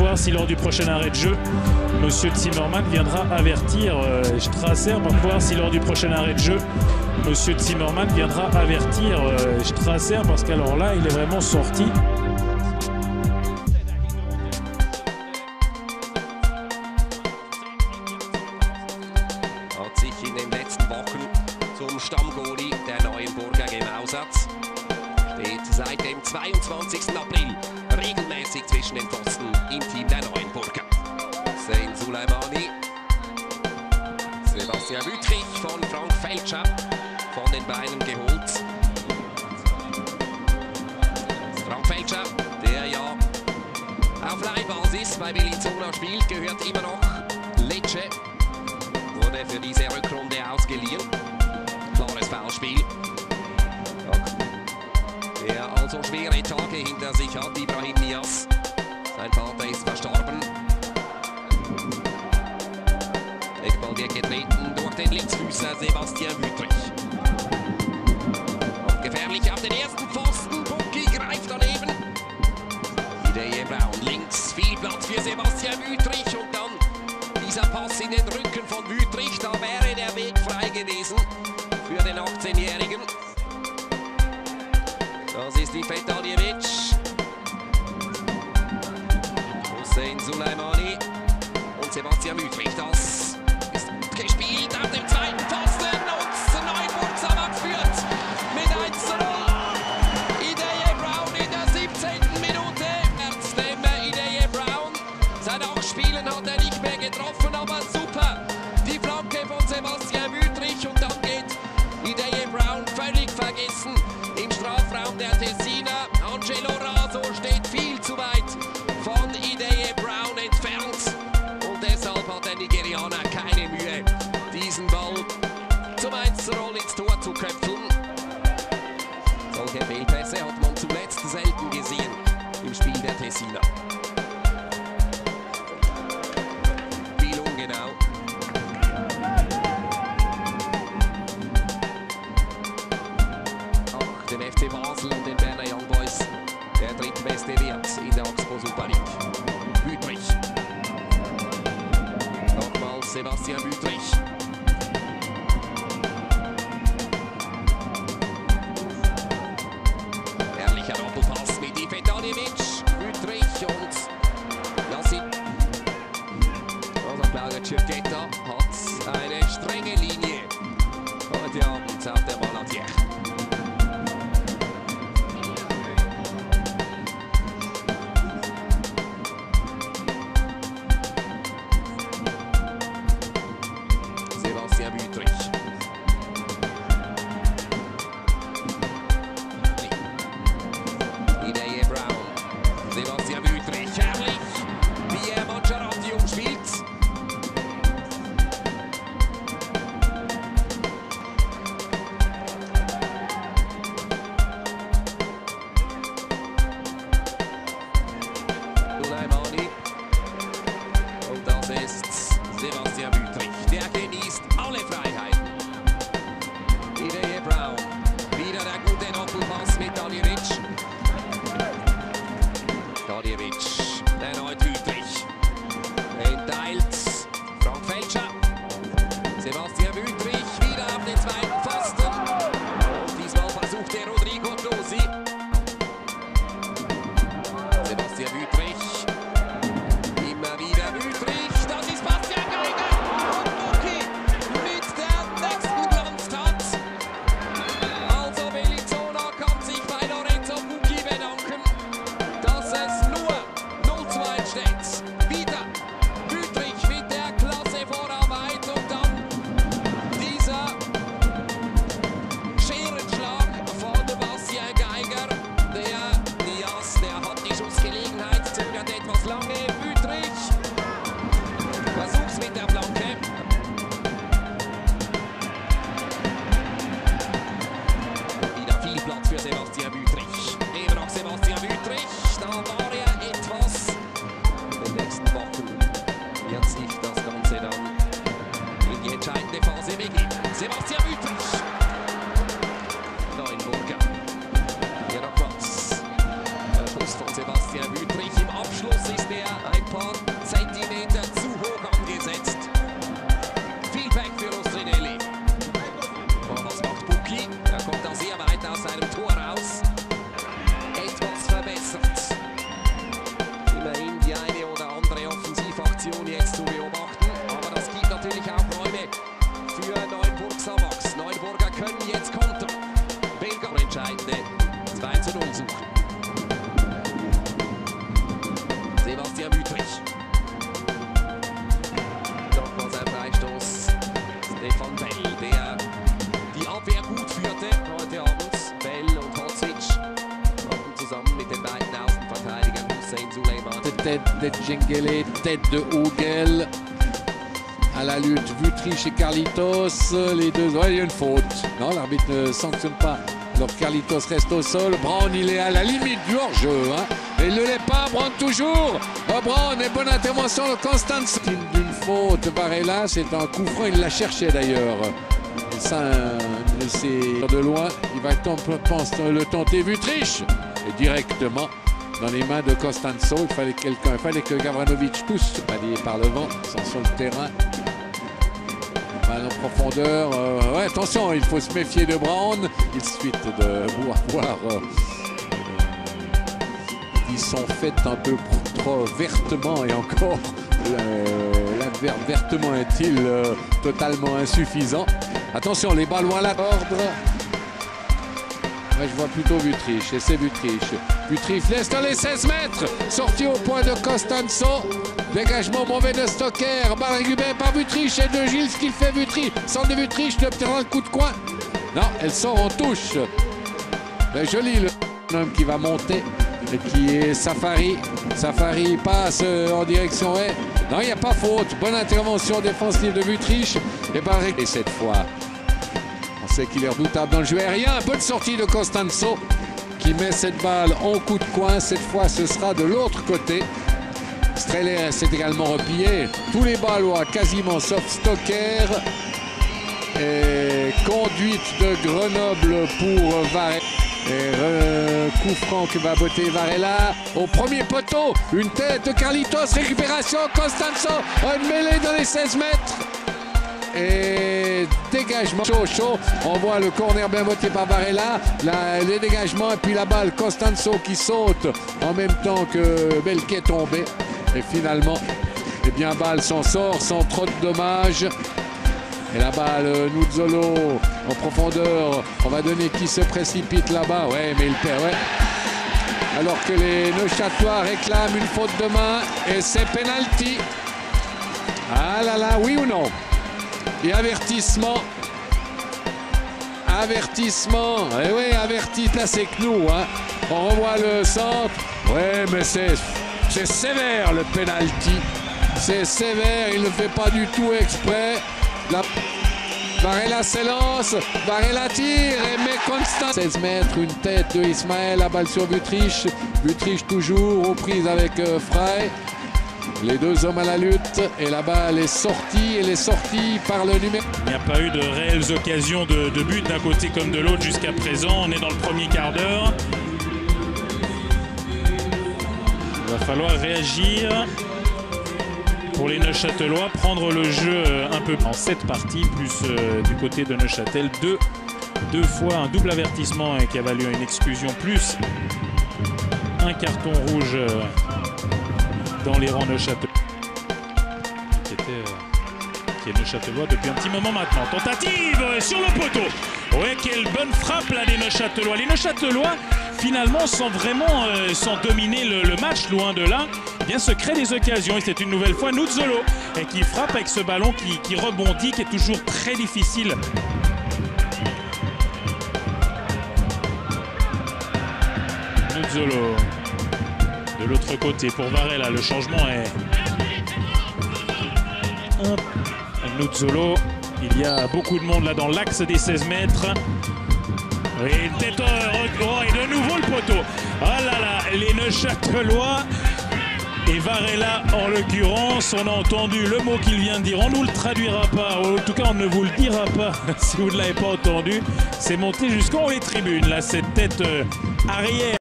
voir si lors du prochain arrêt de jeu, Monsieur Zimmermann viendra avertir Strasser. On va voir si lors du prochain arrêt de jeu, Monsieur Zimmermann viendra avertir Strasser, parce qu'alors là, il est vraiment sorti. Hat sich in den letzten Wochen zum Stammgoalie der Neuenburger gemausert. Steht seit dem 22. April regelmäßig zwischen den Pfosten im Team der Neuenburger. Hossein Suleimani, Sebastian Wüttrich von Frank Feltscher von den Beinen geholt. Frank Feltscher, der ja auf Leihbasis bei Bellinzona spielt, gehört immer noch Lecce. Wurde für diese Rückrunde ausgeliehen. Klares Foulspiel. Der also schwere Tage hinter sich hat, Ibrahim Niasse. Sein Vater ist verstorben. Eckball wird getreten durch den Linksfüßer Sebastian Wüttrich. Und gefährlich auf den ersten Pfosten. Bucki greift daneben. Ideye Brown links. Viel Platz für Sebastian Wüttrich. Und dann dieser Pass in den Rücken von Wüttrich. Da wäre der Weg frei gewesen für den 18-Jährigen. Das ist die Fetaljevic. Hossein Suleimani und Sebastian Wüttrich. Das ist gespielt auf dem zweiten Pfosten und Neuenburg zusammengeführt mit 1:0. Ideye Brown in der 17. Minute. Dem Ideye Brown. Seit 8 Spielen hat er nicht mehr getroffen, aber super. Die Flanke von Sebastian Wüttrich und dann geht Ideye Brown völlig vergessen im Strafraum der Tessiner. Angelo Raso steht viel zu weit von Ideye Brown entfernt. Und deshalb hat der Nigerianer keine Mühe, diesen Ball zum 1:0 ins Tor zu köpfen. Solche Fehlpässe hat man zuletzt selten gesehen im Spiel der Tessiner. Viel ungenau. Auch dem FC Basel und den Berner Young Boys der drittbeste Wert in der Axpo Super League. Wüttrich. Nochmals Sebastian Wüttrich. Herrlicher Doppelpass mit Ifetaljevic. Wüttrich und Yasin. Also Claudio Cerchetta hat eine strenge Linie heute Abend auf der Malatier. Sebastian Wüttrich. Ideye Brown. Sebastian Wüttrich. Herrlich, wie er Macerati umspielt. Sebastian Wüthrich. Nochmals ein Freistoß. Stefan Bell, der die Abwehr gut führte heute Abend. Bell und Hodzic zusammen mit den beiden Außenverteidigern Hussein Suleiman. Tête de Djengele, tête de Hugel. À la lutte, Wüthrich et Carlitos, les deux. Ouais, il y a une faute. Non, l'arbitre ne sanctionne pas. Alors Carlitos reste au sol. Brown, il est à la limite du hors-jeu. Hein. Et il ne l'est pas, Brown toujours. Oh, Brown, et bonne intervention de Constance. D'une faute, Varela, c'est un coup franc, il l'a cherché d'ailleurs. Ça, c'est de loin. Il va le tenter Wüthrich. Et directement dans les mains de Costanzo. Il fallait quelqu'un, il fallait que Gavranovic pousse, balayé par le vent, sans sur le terrain. Balle en profondeur. Ouais, attention, il faut se méfier de Brown. Il suite de voir. Ils sont faits un peu trop vertement et encore. L'adverbe vertement est-il totalement insuffisant. Attention, les ballons à l'ordre. Ouais, je vois plutôt Wüthrich, et c'est Wüthrich. Wüthrich laisse dans les 16 mètres. Sorti au point de Costanzo. Dégagement mauvais de Stocker. Balle récupérée par Wüthrich et de Gilles, ce qu'il fait Wüthrich. Centre de Wüthrich, le petit coup de coin. Non, elle sort en touche. Ben, joli l'homme qui va monter. Et qui est Safari. Safari passe en direction. Ouais. Non, il n'y a pas faute. Bonne intervention défensive de Wüthrich. Et cette fois. On sait qu'il est redoutable dans le jeu aérien. Un peu de sortie de Costanzo qui met cette balle en coup de coin. Cette fois, ce sera de l'autre côté. Streller s'est également replié. Tous les Ballois quasiment sauf Stocker. Et conduite de Grenoble pour Varela. Et coup franc que va botter Varela. Au premier poteau, une tête de Carlitos. Récupération, Costanzo. Une mêlée dans les 16 mètres. Et dégagement chaud. On voit le corner bien voté par Varela. Les dégagements et puis la balle Costanzo qui saute en même temps que Belquet tombé. Et finalement, eh bien, balle s'en sort sans trop de dommages. Et la balle Nuzzolo en profondeur. On va donner qui se précipite là-bas. Ouais, mais il perd. Ouais. Alors que les Neuchâtelois réclament une faute de main. Et c'est penalty. Ah là là, oui ou non? Et avertissement. Avertissement. Et oui, averti. Là, c'est que nous. Hein. On revoit le centre. Ouais, mais c'est sévère le penalty. C'est sévère. Il ne fait pas du tout exprès. Varela s'élance. Varela tire. Et met Constant. 16 mètres. Une tête de Ismaël. La balle sur Wüthrich. Wüthrich toujours aux prises avec Frey. Les deux hommes à la lutte et la balle est sortie. Elle est sortie par le numéro. Il n'y a pas eu de réelles occasions de but d'un côté comme de l'autre jusqu'à présent. On est dans le premier quart d'heure. Il va falloir réagir pour les Neuchâtelois, prendre le jeu un peu en cette partie, plus du côté de Neuchâtel. Deux fois un double avertissement qui a valu une exclusion, plus un carton rouge dans les rangs Neuchâtelois, qui est Neuchâtelois depuis un petit moment maintenant. Tentative sur le poteau. Ouais, quelle bonne frappe là des Neuchâtelois. Les Neuchâtelois finalement sans vraiment sans dominer le match, loin de là, bien se créent des occasions. Et c'est une nouvelle fois Nuzzolo qui frappe avec ce ballon qui rebondit, qui est toujours très difficile. Nuzzolo. De l'autre côté, pour Varela, le changement est... Nuzzolo, il y a beaucoup de monde là dans l'axe des 16 mètres. Et tête, et de nouveau le poteau. Ah là là, les Neuchâtelois et Varela en l'occurrence, on a entendu le mot qu'il vient de dire. On ne vous le traduira pas, ou en tout cas on ne vous le dira pas si vous ne l'avez pas entendu. C'est monté jusqu'en haut les tribunes, là, cette tête arrière.